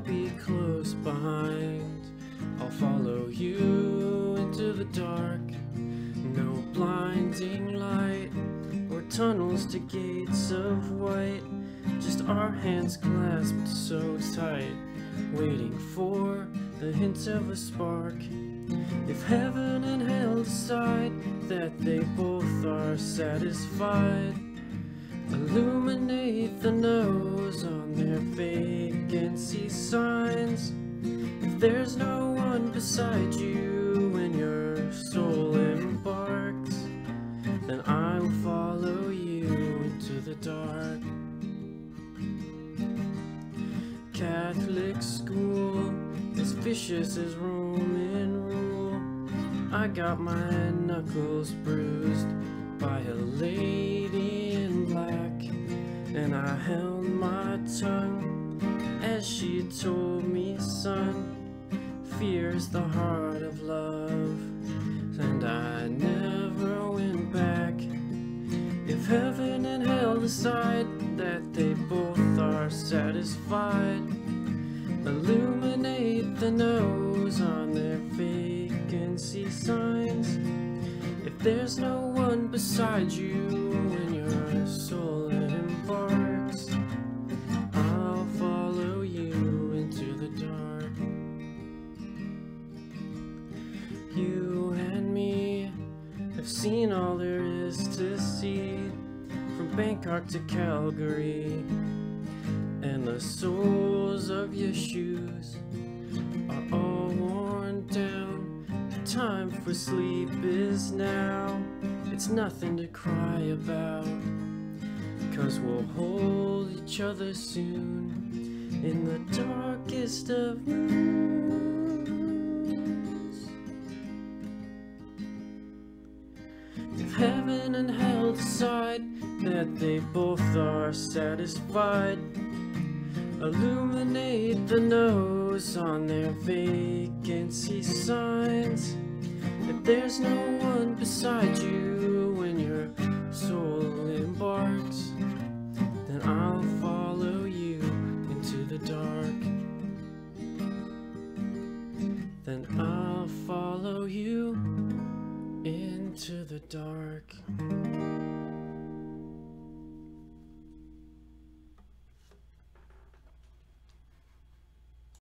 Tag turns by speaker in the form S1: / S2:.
S1: be close behind. I'll follow you into the dark. No blinding light or tunnels to gates of white, just our hands clasped so tight, waiting for the hint of a spark. If heaven and hell decide that they both are satisfied, illuminate the nose on their vacancy signs. If there's no one beside you when your soul embarks, then I will follow you into the dark. Catholic school, as vicious as Roman rule. I got my knuckles bruised by a lady in black, and I held my tongue as she told me, son, fear's the heart of love. And I never went back. If heaven and hell decide that they both are satisfied, illuminate the nose on their vacancy signs. If there's no one beside you when your soul embarks, I'll follow you into the dark. You and me have seen all there is to see, from Bangkok to Calgary, and the soles of your shoes are all worn down. The time for sleep is now. It's nothing to cry about, 'cause we'll hold each other soon in the darkest of moons. If heaven and hell decide that they both are satisfied, illuminate the nose on their vacancy signs. If there's no one beside you when your soul embarks, then I'll follow you into the dark. Then I'll follow you into the dark.